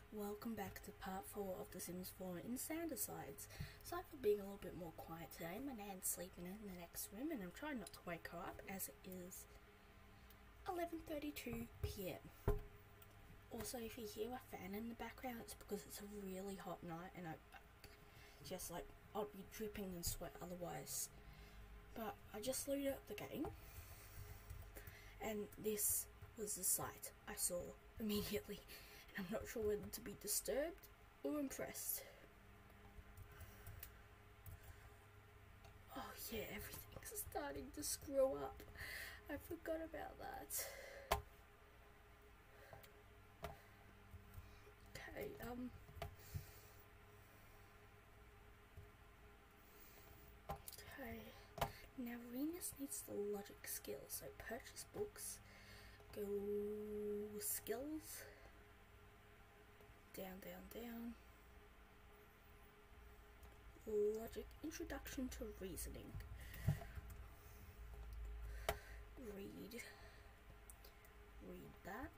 Welcome back to part 4 of The Sims 4 Infanticide. Sorry for being a little bit more quiet today. My nan's sleeping in the next room and I'm trying not to wake her up as it is 11:32 PM. Also, if you hear a fan in the background, it's because it's a really hot night and I'll be dripping in sweat otherwise. But I just loaded up the game and this was the sight I saw immediately. I'm not sure whether to be disturbed or impressed. Oh yeah, everything's starting to screw up. I forgot about that. Okay, Okay. Now Venus needs the logic skill, so purchase books, go skills. Down. Logic, introduction to reasoning. Read that.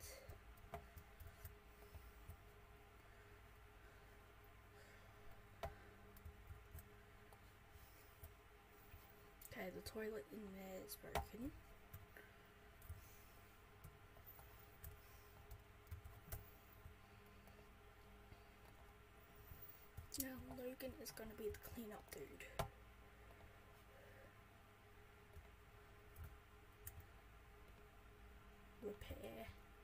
Okay, the toilet in there is broken. Now Logan is going to be the cleanup dude. Repair.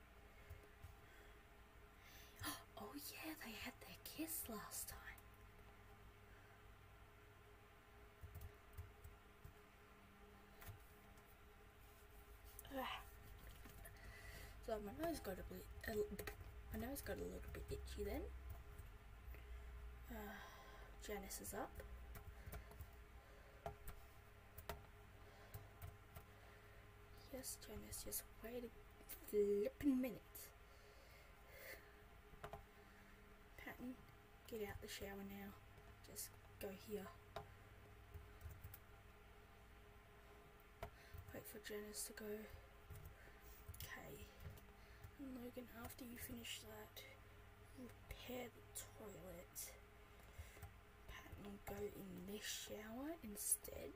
Oh yeah, they had their kiss last time. So my nose got a little bit itchy then. Janice is up. Yes, Janice, just wait a flippin' minute. Patton, get out the shower now. Just go here. Wait for Janice to go. Okay. And Logan, after you finish that, repair the toilet. Patton, go in this shower instead.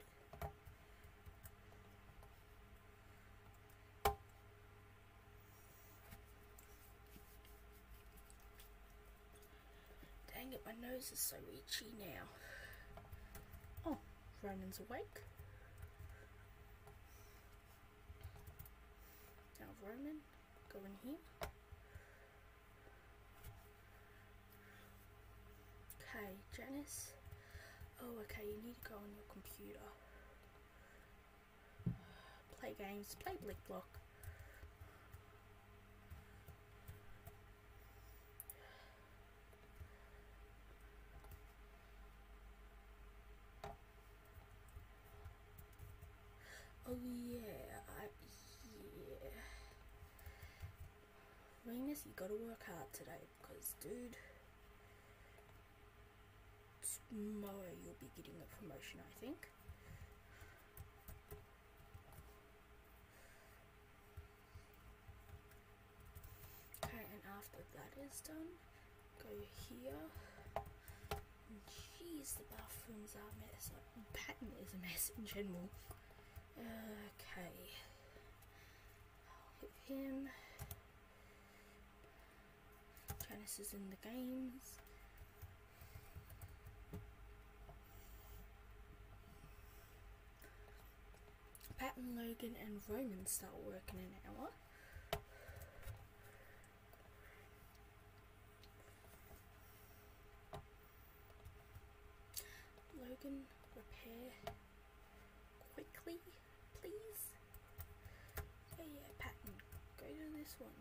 Dang it, my nose is so itchy now. Oh, Ronan's awake. Now Ronan, go in here. Okay, Janice. Oh, okay, you need to go on your computer. Play games, play Blick Block. Oh yeah, Remus, you gotta work hard today because, dude, tomorrow you'll be getting a promotion, I think. Okay, and after that is done, go here. Jeez, the bathrooms are a mess. Patton is a mess in general. Okay. I'll hit him. Janice is in the games. Patton, Logan and Roman start working in an hour. Logan, repair quickly, please. Yeah, Patton, go to this one.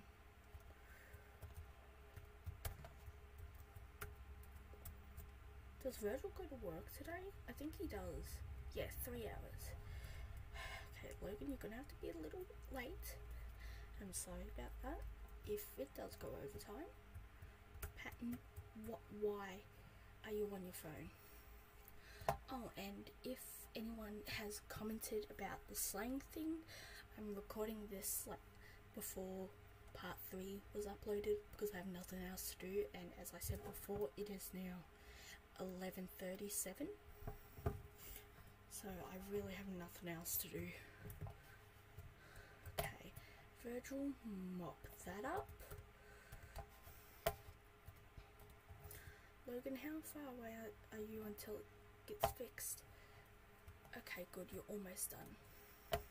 Does Virgil go to work today? I think he does. Yeah, 3 hours. Okay, Logan, you're gonna have to be a little late. I'm sorry about that. If it does go overtime. Patton, why are you on your phone? Oh, and if anyone has commented about the slang thing, I'm recording this like before part 3 was uploaded because I have nothing else to do, and as I said before, it is now 11:37, so I really have nothing else to do. Okay, Virgil, mop that up. Logan, how far away are you until it gets fixed? Okay, good, you're almost done.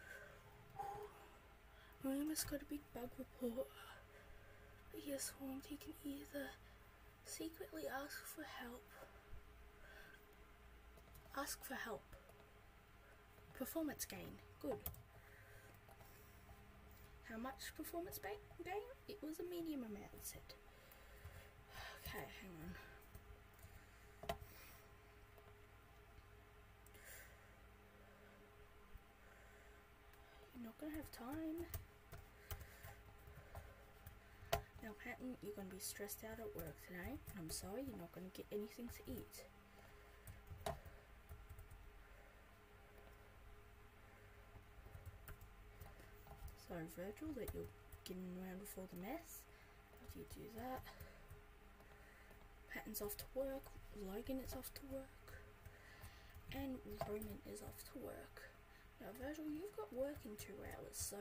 We almost got a big bug report. But he has sworn he can either secretly ask for help. Ask for help. Performance gain. Good. How much performance gain? It was a medium amount, it said. Okay, hang on. You're not gonna have time. Now, Patton, you're gonna be stressed out at work today, and I'm sorry, you're not gonna get anything to eat. Sorry, Virgil, that you're getting around with all the mess. How do you do that? Patton's off to work, Logan is off to work, and Roman is off to work. Now, Virgil, you've got work in 2 hours, so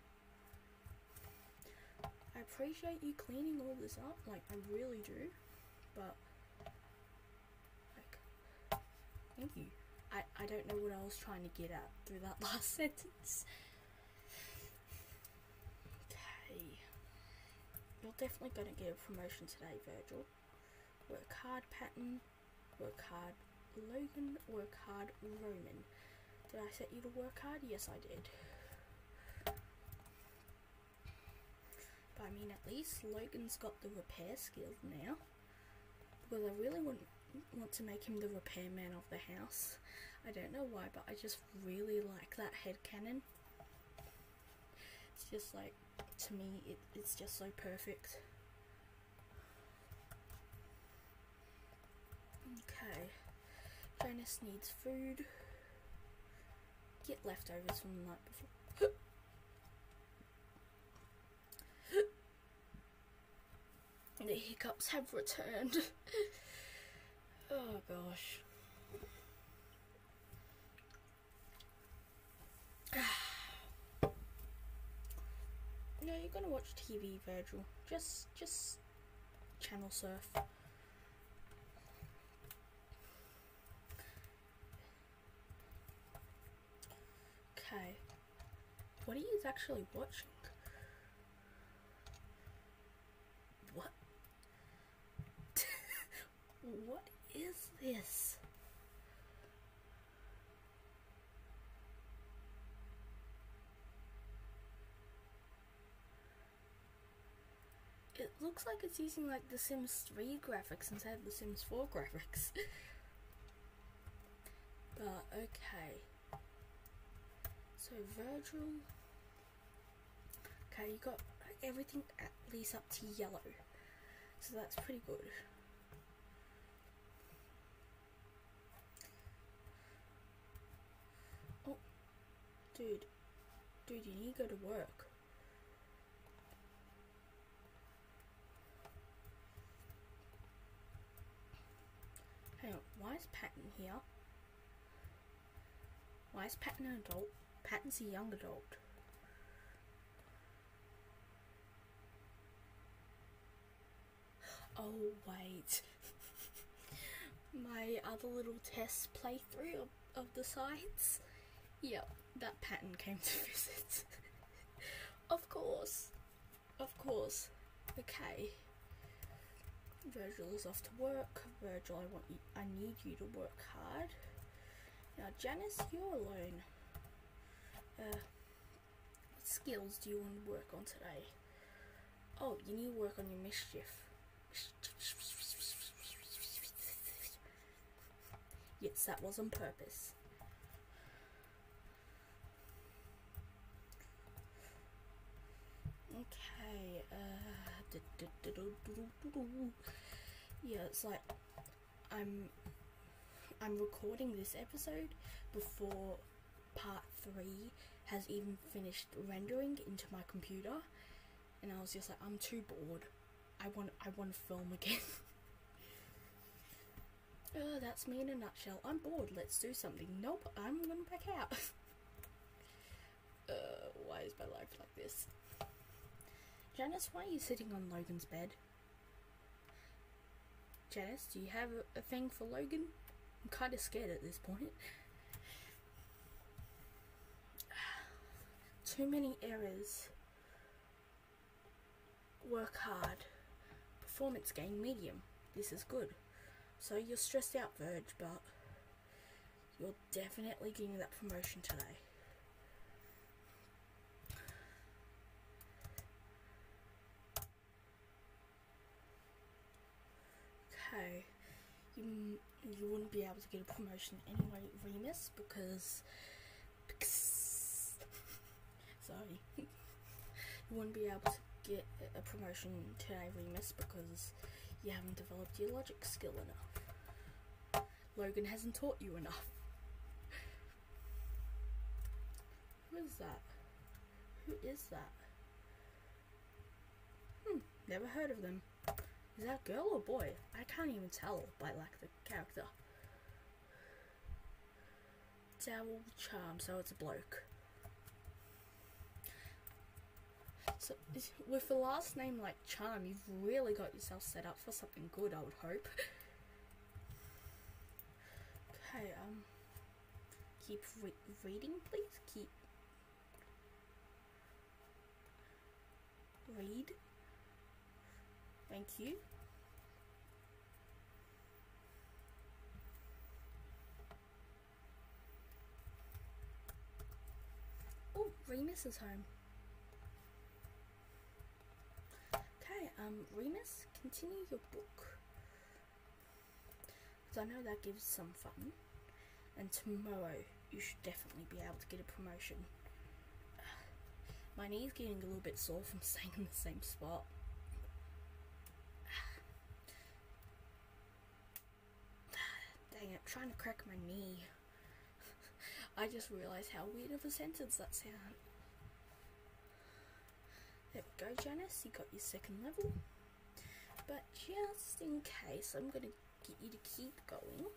I appreciate you cleaning all this up, like, I really do, but, like, thank you. I don't know what I was trying to get at through that last sentence. Okay. You're definitely going to get a promotion today, Virgil. Work hard, Patton. Work hard, Logan. Work hard, Roman. Did I set you to work hard? Yes, I did. But I mean, at least Logan's got the repair skills now. Because I really want to make him the repairman of the house. I don't know why, but I just really like that headcanon. It's just like, to me, it's just so perfect. Okay. Janice needs food. Get leftovers from the night before. The hiccups have returned. Oh gosh. No, you're gonna watch TV, Virgil. Just channel surf. Okay. What are you actually watching? What? What is this? It looks like it's using like the Sims 3 graphics instead of the Sims 4 graphics. But okay. So Virgil. Okay, you got everything at least up to yellow. So that's pretty good. Oh, dude, you need to go to work. Hang on, why is Patton here? Why is Patton an adult? Patton's a young adult. Oh wait. My other little test playthrough of the sites. Yep, that Patton came to visit. Of course. Of course. Okay. Virgil is off to work. Virgil, I need you to work hard. Now Janice, you're alone. What skills do you want to work on today? Oh, you need to work on your mischief. Yes, that was on purpose. Okay, yeah, it's like I'm recording this episode before part 3 has even finished rendering into my computer, and I was just like, I'm too bored. I want to film again. That's me in a nutshell. I'm bored. Let's do something. Nope, I'm gonna back out. Why is my life like this? Janice, why are you sitting on Logan's bed? Janice, do you have a thing for Logan? I'm kind of scared at this point. Too many errors. Work hard. Performance gain medium. This is good. So you're stressed out, Verge, but you're definitely getting that promotion today. Okay. You wouldn't be able to get a promotion anyway, Remus, because sorry. You wouldn't be able to get a promotion today, Remus, because you haven't developed your logic skill enough. Logan hasn't taught you enough. Who is that? Who is that? Never heard of them. Is that a girl or boy? I can't even tell by like the character. Dowell Charm, so it's a bloke. So with the last name like Charm, you've really got yourself set up for something good, I would hope. Okay, keep reading, please. Keep read. Thank you. Oh, Remus is home. Okay, Remus, continue your book. Because I know that gives some fun. And tomorrow, you should definitely be able to get a promotion. My knee's getting a little bit sore from staying in the same spot. Dang it, I'm trying to crack my knee. I just realised how weird of a sentence that sounded. There we go, Janice, you got your second level. But just in case, I'm going to get you to keep going.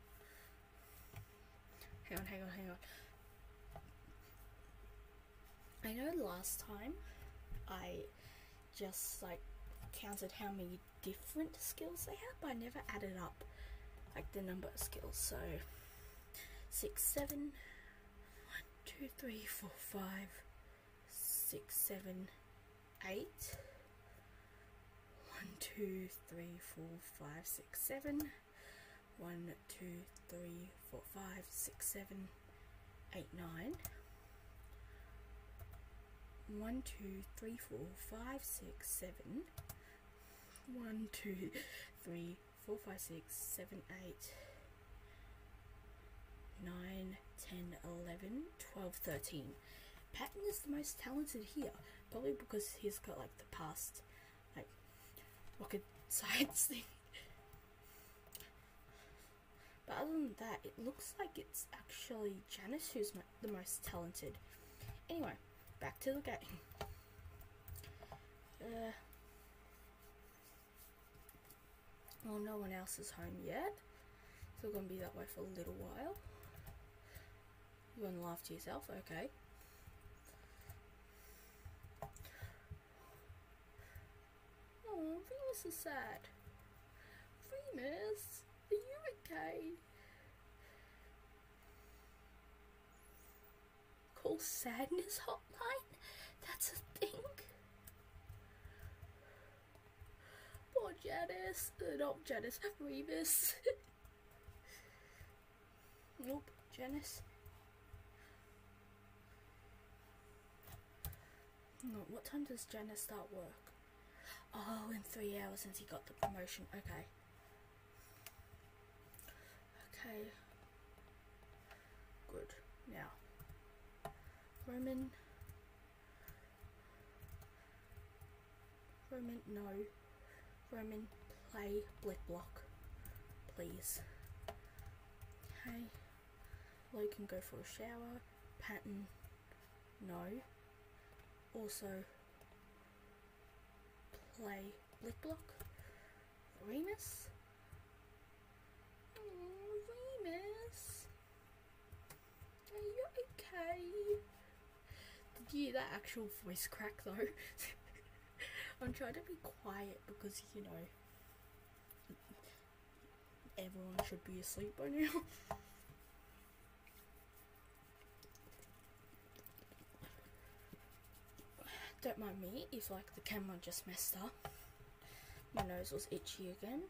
Hang on. I know last time I just like counted how many different skills they have, but I never added up like the number of skills. So 6, 7, 1, 2, 3, 4, 5, 6, 7, 8. 1, 2, 3, 4, 5, 6, 7. 1, 2, 3, 4, 5, 6, 7, 8, 9. 1, 2, 3, 4, 5, 6, 7. 1, 2, 3, 4, 5, 6, 7, 8, 9, 10, 11, 12, 13. Patton is the most talented here, probably because he's got like the past like rocket science thing. But other than that, it looks like it's actually Janice who's the most talented. Anyway, back to the game. Well, no one else is home yet, so we're going to be that way for a little while. You want to laugh to yourself? Okay. Oh, Remus is sad. Remus, are you okay? Call sadness hotline? That's a thing? Poor Janice. Not Janice, Remus. Nope, Janice. No, what time does Janice start work? Oh, in 3 hours since he got the promotion. Okay. Okay. Good. Now, Roman, no. Roman, play Blick Block, please. Okay. Logan, go for a shower. Patton, no. Also, play Blick Block. Remus? Oh, Remus. Are you okay? Did you hear that actual voice crack though? I'm trying to be quiet because, you know, everyone should be asleep by now. Don't mind me if like the camera just messed up. My nose was itchy again.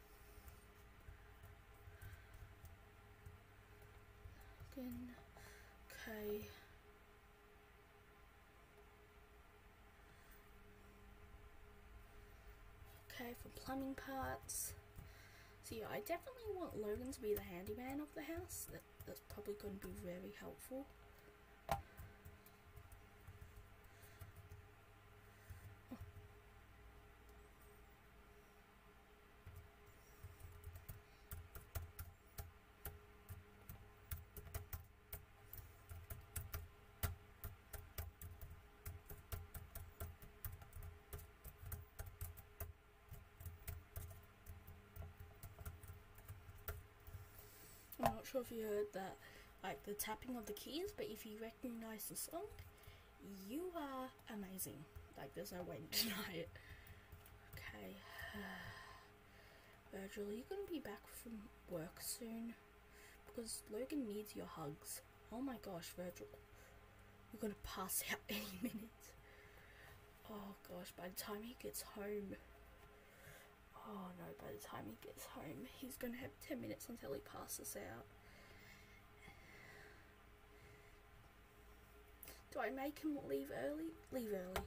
Okay. Okay, for plumbing parts. So yeah, I definitely want Logan to be the handyman of the house. That's probably going to be very helpful. I'm not sure if you heard that, like the tapping of the keys, but if you recognize the song, you are amazing. Like there's no way to deny it. Okay. Virgil, are you going to be back from work soon? Because Logan needs your hugs. Oh my gosh, Virgil. You're going to pass out any minute. Oh gosh, by the time he gets home... Oh no, by the time he gets home, he's going to have 10 minutes until he passes out. Do I make him leave early? Leave early.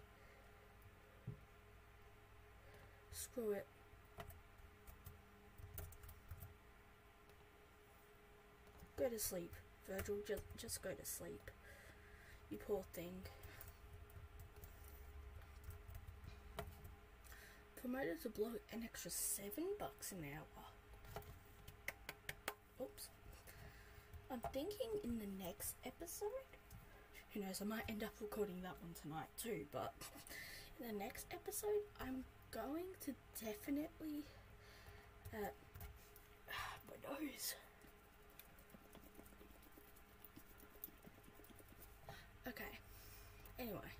Screw it. Go to sleep, Virgil. Just go to sleep. You poor thing. Promoted to blow an extra $7 an hour. Oops. I'm thinking in the next episode, who knows, I might end up recording that one tonight too, but in the next episode, I'm going to definitely, my nose. Okay, anyway,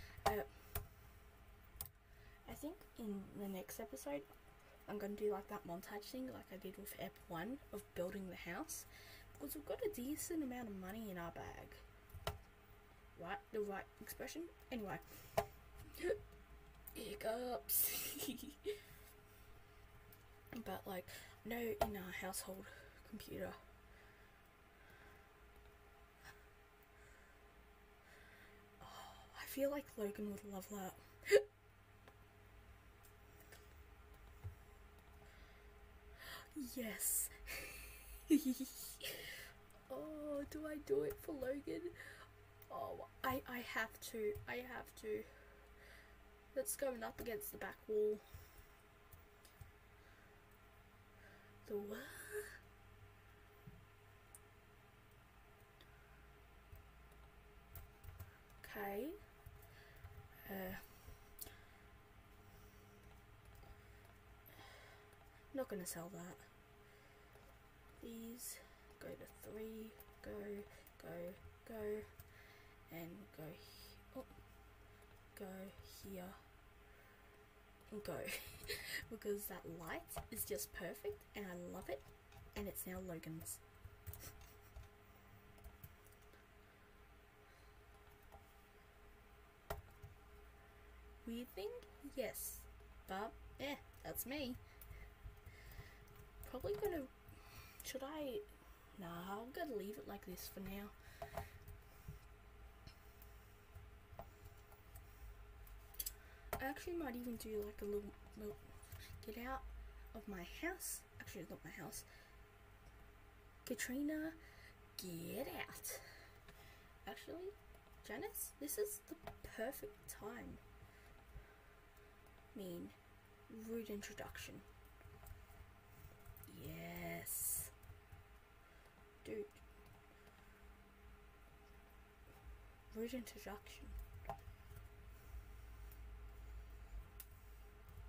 I think in the next episode, I'm going to do like that montage thing like I did with Ep 1 of building the house, because we've got a decent amount of money in our bag. Right? The right expression? Anyway. Hiccups. But like, no, in our household computer, I feel like Logan would love that. Yes. Oh, do I do it for Logan? Oh, I have to. I have to. Let's go up against the back wall. The what? Okay. Not gonna sell that. These go to 3. Go, and go. Oh, go here. And go, because that light is just perfect, and I love it. And it's now Logan's. Weird thing? Yes. But, yeah, that's me. Probably gonna... Should I... Nah, I'm gonna leave it like this for now. I actually might even do like a little get out of my house. Actually, it's not my house. Katrina, get out. Actually, Janice, this is the perfect time. Rude introduction. Yes. Dude. Rude introduction.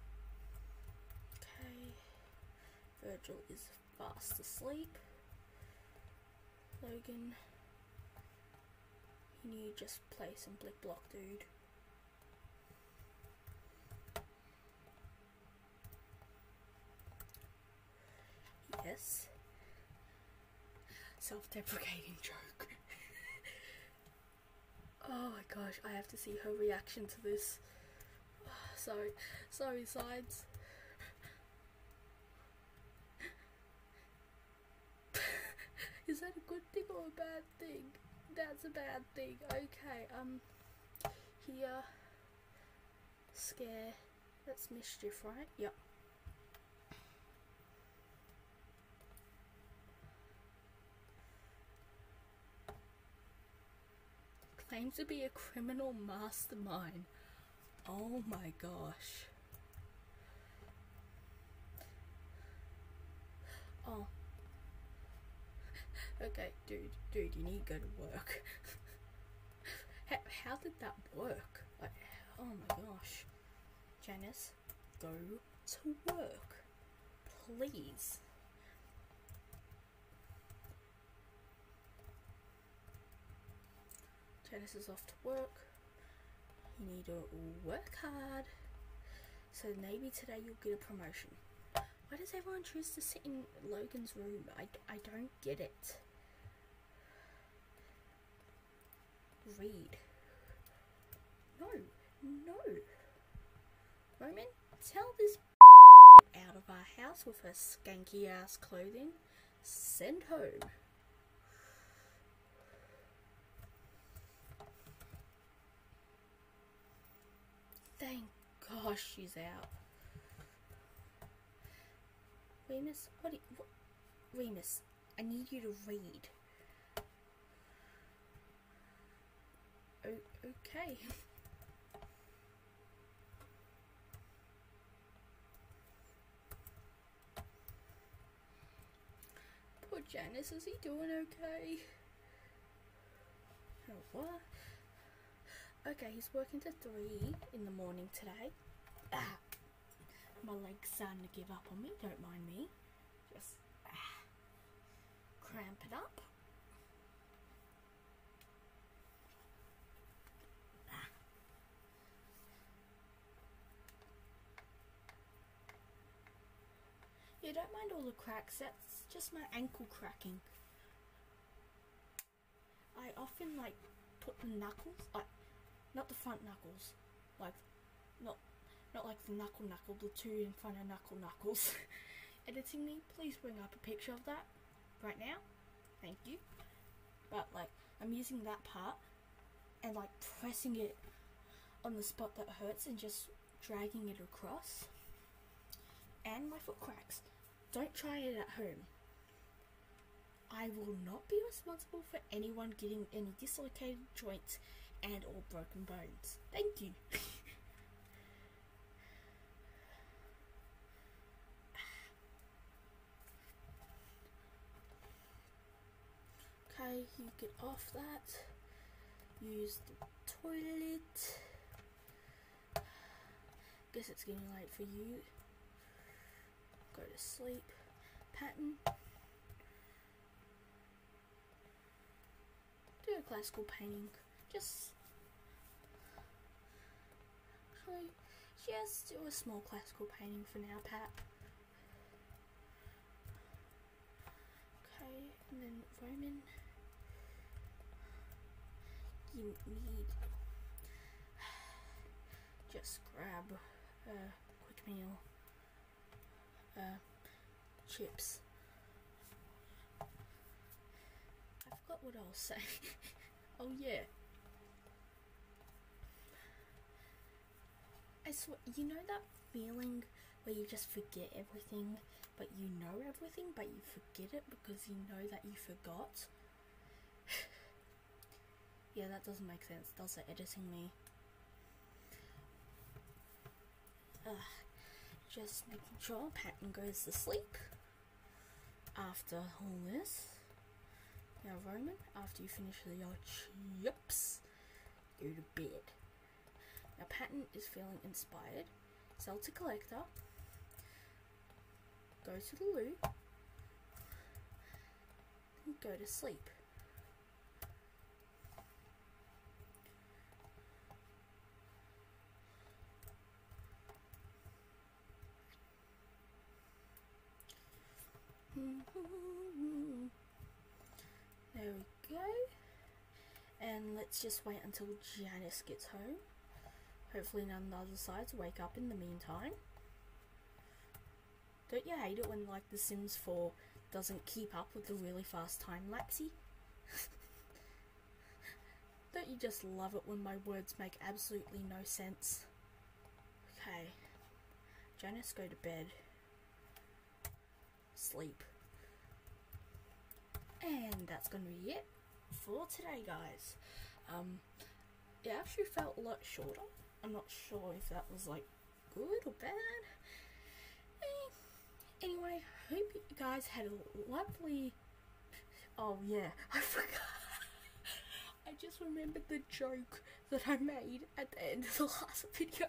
Virgil is fast asleep. Logan, you need to just play some Blick Block, dude. Yes. Self-deprecating joke. Oh my gosh, I have to see her reaction to this. Sorry, sides. Is that a good thing or a bad thing? That's a bad thing. Okay, here, scare, that's mischief, right? Yep. Claims to be a criminal mastermind. Oh my gosh. Oh. Okay, dude, you need to go to work. How did that work? Like, oh my gosh. Janice, go to work. Please. Janice is off to work. You need to work hard. So maybe today you'll get a promotion. Why does everyone choose to sit in Logan's room? I don't get it. Read. No. Roman, tell this out of our house with her skanky ass clothing. Send home. Thank gosh she's out. Remus, Remus, I need you to read. Okay. Poor Janice, is he doing okay? Oh, what? Okay, he's working to 3 in the morning today. My leg's starting to give up on me, don't mind me. Just cramp it up. You don't mind all the cracks, that's just my ankle cracking. I often like put the knuckles, like not the front knuckles, like not like the knuckle, the two in front of knuckles. Editing me, please bring up a picture of that right now. Thank you. But like I'm using that part and like pressing it on the spot that hurts and just dragging it across. And my foot cracks. Don't try it at home. I will not be responsible for anyone getting any dislocated joints and or broken bones. Thank you. Okay, you get off that. Use the toilet. Guess it's getting late for you. Go to sleep. Pattern. Do a classical painting. Just do a small classical painting for now, Pat. Okay, and then Roman, you need just grab a quick meal, chips. I forgot what I was saying. Oh yeah. I swear, you know that feeling where you just forget everything, but you know everything, but you forget it because you know that you forgot? Yeah, that doesn't make sense, does it, editing me? Just making sure Patton goes to sleep after all this. Now Roman, after you finish your chips, go to bed. Now Patton is feeling inspired. Sell to collector. go to the loo, and go to sleep. There we go. And let's just wait until Janice gets home. Hopefully none of the other sides wake up in the meantime. Don't you hate it when like The Sims 4 doesn't keep up with the really fast time lapsey? Don't you just love it when my words make absolutely no sense? Okay. Janice, go to bed. Sleep. And that's going to be it for today, guys. It actually felt a lot shorter. I'm not sure if that was like good or bad. Anyway, hope you guys had a lovely... Oh yeah, I forgot. I just remembered the joke that I made at the end of the last video.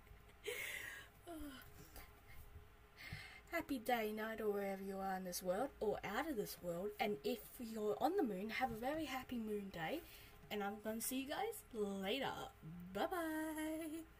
Happy day, night, or wherever you are in this world, or out of this world. And if you're on the moon, have a very happy moon day. And I'm going to see you guys later. Bye-bye.